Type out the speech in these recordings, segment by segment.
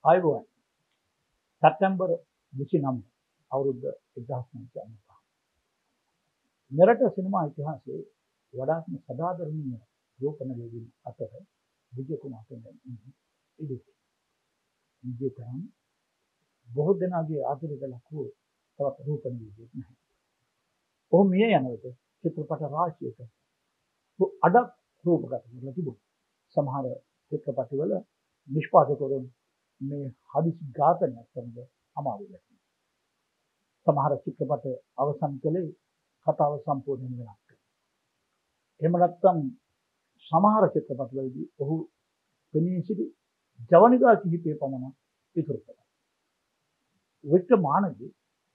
ආයුබෝවන් සැප්තැම්බර් 29 අවුරුද්ද 1995 මෙරට සිනමා ඉතිහාසයේ වඩාත්ම සදාදරණීය රූපනලයන් අතර විජය කුමාරතුංග ඉදිරි විජය තරම් බොහෝ දෙනාගේ ආදරයට ලක් වූ තවත් රූපනලයෙක් නැහැ. ඔහු මිය යන විට චිත්‍රපට රාශියක අඩක් රූපගත කරලා තිබුණා. සමහර චිත්‍රපටවල නිෂ්පාදකවරුන් මේ හදිසි ඝාතනයක් සමග අමාරු වෙනවා. සමහර චිත්‍රපට අවසන් කළේ කතාව සම්පූර්ණයෙන් වෙනස් කරලා. එහෙම නැත්නම් සමහර චිත්‍රපටවලදී ඔහු පෙනී සිටි ජවනිකා කිහිපය පමණ ඉතුරු කළා. වික්‍රමානගේ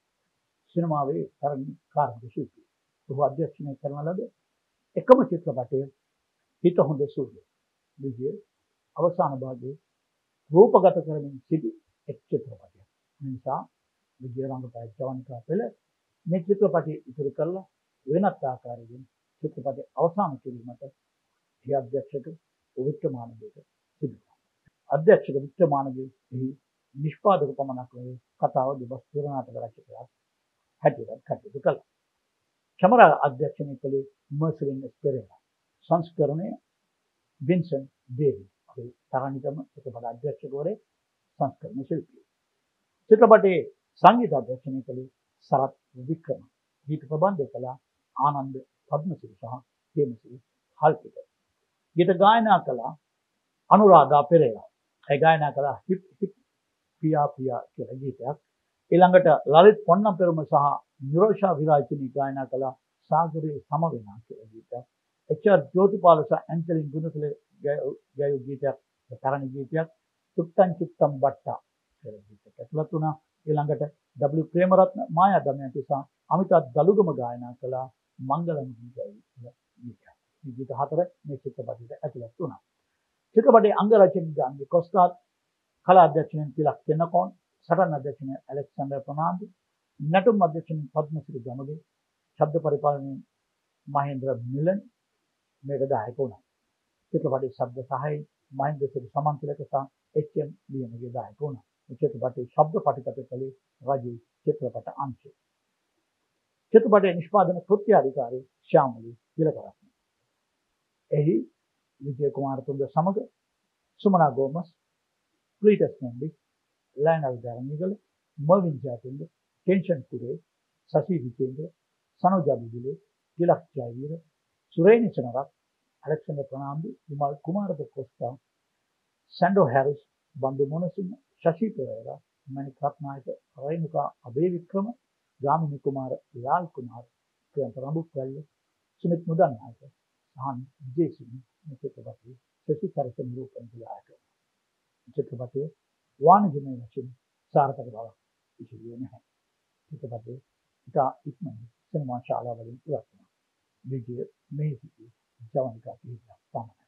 සිනමාවේ තරණි කාර්මික ශිල්පී. ඔහු අධ්‍යක්ෂණය කරන ලද එකම චිත්‍රපටය හිත හොඳ සුරයෝ. විජය අවසාන භාගයේ රූපගත කරමින් සිටි එක් චිත්‍රපටයක්. නිසා විජය රංගපෑ ජවනිකා පෙළ මේ චිත්‍රපටය ඉතුරු කරලා වෙනත් ආකාරයකින් චිත්‍රපටය අවසන් කිරීමට ඒ අධ්‍යක්ෂක වික්‍රමානගේට සිදු වුණා. අධ්‍යක්ෂක වික්‍රමානගේ එහි නිෂ්පාදක පමණක් නෙවෙයි කතාව දෙබස් තිරනාටක රචකයක් හැටියට කටයුතු කළා. කැමරා අධ්‍යක්ෂණය කළේ MERCELINE S.PERERA. සංස්කරණය VINCENT දේවි. අපේ තරණිතම චිත්‍රපට අධ්‍යක්ෂකවරේ සංස්කරණ ශිල්පී. චිත්‍රපටයේ සංගීත අධ්‍යක්ෂණය කළේ සරත් වික්‍රම. ගීත ප්‍රබන්ධය කළ ආනන්ද පද්මසිරි සහ හේමසිරි හල්පිට. ගීත ගායනා කළ අනුරාධා පෙරේරා. ඒ ගායනා කළ හිප් හිප් පියා පියා කියලා ගීතයක්. ඊළඟට ලලිත් පොන්නම්පෙරුම සහ නිරෝෂා විරාජිනි ගායනා කළ සාගරේ සම වෙනා කියලා ගීතයක්. H.R.JOTHIPALA සහ ANGELINE ගුණතිලක ගායු ගීතයක්. තරණ ගීතයක්. චුත්තං චුත්තම් බට්ටා කියලා ගීතයක් ඇතුළත් වුණා. ඊළඟට W.PREMARATHNA මායා දමයන්ති සහ අමිතා දලුගම ගායනා කළ මංගලම් ගීතය කියලා ගීතයක්. මේ ගීත හතර මේ චිත්‍රපටයට ඇතුළත් වුණා. චිත්‍රපටයේ අංග රචකයන් අංගේ කොස්තාත්, කලා අධ්‍යක්ෂණයෙන් තිලක් තෙන්නකෝන්, සටන් අධ්‍යක්ෂණයෙන් ඇලෙක්සැන්ඩර් ප්‍රනාන්දු, නැටුම් අධ්‍යක්ෂණයෙන් පද්මසිරි ගමගේ, ශබ්ද පරිපාලනයෙන් මහේන්ද්‍ර මිලන් මේක දායක වුණා. චිත්‍රපටයේ ශබ්ද සහායයෙන් මහේන්ද්‍ර සිරි සමන්තිලක සහ එච්.එම්. ලියනගේ දායක වුණා. මේ චිත්‍රපටයේ ශබ්ද පටිගත කළේ රජී චිත්‍රපට අංශය. චිත්‍රපටයේ නිෂ්පාදන කෘත්‍ය අධිකාරී ශ්‍යාමලී තිලකරත්න. එහි විජය කුමාරතුංග සමග Sumana Gomes, CLETUS MENDIS, Lionel Dharmigala, Mervyn Jayatunga, ටෙන්ෂන් පුරේ, සසි විජේන්ද්‍ර, සනෝජා බුදුලේ, තිලක් ජයවීර, සුරේනි සනරත්, ඇලෙක්සැන්ඩර් ප්‍රනාන්දු, විමල් කුමාරද කොස්තා, සැන්ඩෝ හැරිස්, බන්දු මොනසිංහ, ශශි පෙරේරා, මණික් රත්නායක, රේණුකා අබේවික්‍රම, ගාමිණී කුමාර, ලාල් කුමාර, ප්‍රියන්ත රඹුක්වැල්ල, සුමිත් මුදන්නායක, සහන් විජේසිංහ මේ චිත්‍රපටයේ ශශි සරස නිරූපණ කළාට චිත්‍රපටයේ වාණිජමය වශයෙන් සාර්ථක බවක් ඉතිරියේ නැහැ. චිත්‍රපටයේ ඉතා ඉක්මනින් සිනමා ශාලාවලින් ඉවත් වුණා. විජය මේ සිටි ජවනිකා කිහිපයක් පමණයි.